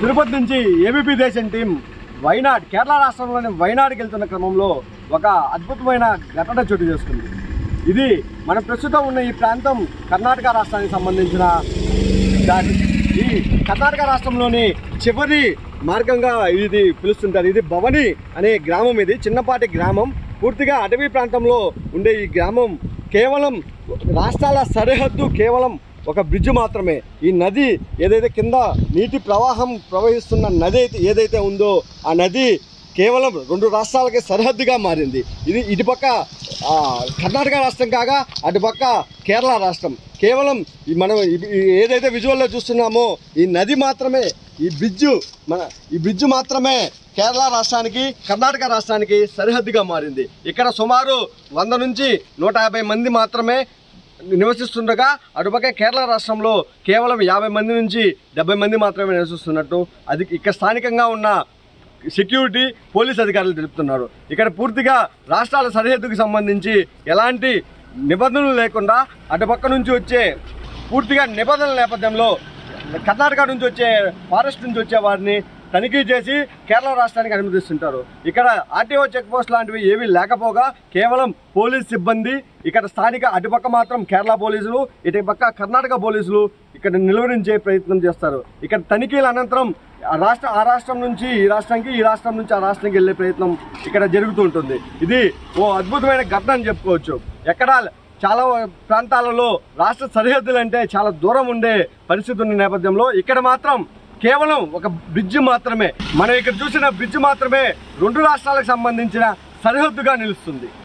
తిరుపతి నుంచి ఏబీపీ దేశం టీం వైనాడ్ కేరళ రాష్ట్రంలోని వైనాడ్కి వెళ్తున్న క్రమంలో ఒక అద్భుతమైన ఘటన చోటు చేసుకుంది. ఇది మన ప్రస్తుతం ఉన్న ఈ ప్రాంతం కర్ణాటక రాష్ట్రానికి సంబంధించిన దారి. ఈ కర్ణాటక రాష్ట్రంలోని చివరి మార్గంగా ఇది పిలుస్తుంటారు. ఇది భవని అనే గ్రామం. ఇది చిన్నపాటి గ్రామం, పూర్తిగా అటవీ ప్రాంతంలో ఉండే ఈ గ్రామం కేవలం రాష్ట్రాల సరిహద్దు కేవలం ఒక బ్రిడ్జ్ మాత్రమే. ఈ నది ఏదైతే కింద నీటి ప్రవాహం ప్రవహిస్తున్న నది ఏదైతే ఉందో ఆ నది కేవలం 2 రాష్ట్రాలకి సరిహద్దుగా మారింది. ఇది ఇటుపక్క కర్ణాటక రాష్ట్రం కాగా అటుపక్క కేరళ రాష్ట్రం. కేవలం మనం ఏదైతే విజువల్లో చూస్తున్నామో ఈ నది మాత్రమే, ఈ బ్రిడ్జ్ మాత్రమే కేరళ రాష్ట్రానికి కర్ణాటక రాష్ట్రానికి సరిహద్దుగా మారింది. ఇక్కడ సుమారు 100 నుంచి 150 మంది మాత్రమే నివసిస్తుండగా అటుపక్క కేరళ రాష్ట్రంలో కేవలం 50 మంది నుంచి 70 మంది మాత్రమే నివసిస్తున్నట్టు అది ఇక్కడ స్థానికంగా ఉన్న సెక్యూరిటీ పోలీస్ అధికారులు తెలుపుతున్నారు. ఇక్కడ పూర్తిగా రాష్ట్రాల సరిహద్దుకు సంబంధించి ఎలాంటి నిబంధనలు లేకుండా అటుపక్క నుంచి వచ్చే పూర్తిగా నిబంధనల నేపథ్యంలో కర్ణాటక నుంచి వచ్చే ఫారెస్ట్ నుంచి వచ్చే వారిని తనిఖీ చేసి కేరళ రాష్ట్రానికి అనుమతిస్తుంటారు. ఇక్కడ ఆర్టీఓ చెక్ పోస్ట్ లాంటివి ఏమీ లేకపోగా కేవలం పోలీస్ సిబ్బంది ఇక్కడ స్థానిక అటుపక్క మాత్రం కేరళ పోలీసులు, ఇటుపక్క కర్ణాటక పోలీసులు ఇక్కడ నిలువరించే ప్రయత్నం చేస్తారు. ఇక్కడ తనిఖీల అనంతరం ఆ రాష్ట్రం నుంచి ఈ రాష్ట్రానికి, ఈ రాష్ట్రం నుంచి ఆ రాష్ట్రానికి వెళ్ళే ప్రయత్నం ఇక్కడ జరుగుతూ ఉంటుంది. ఇది ఓ అద్భుతమైన ఘటన అని చెప్పుకోవచ్చు. ఎక్కడ చాలా ప్రాంతాలలో రాష్ట్ర సరిహద్దులు అంటే చాలా దూరం ఉండే పరిస్థితి ఉన్న నేపథ్యంలో ఇక్కడ మాత్రం కేవలం ఒక బ్రిడ్జ్ మాత్రమే, మనం ఇక్కడ చూసిన బ్రిడ్జ్ మాత్రమే 2 రాష్ట్రాలకు సంబంధించిన సరిహద్దుగా నిలుస్తుంది.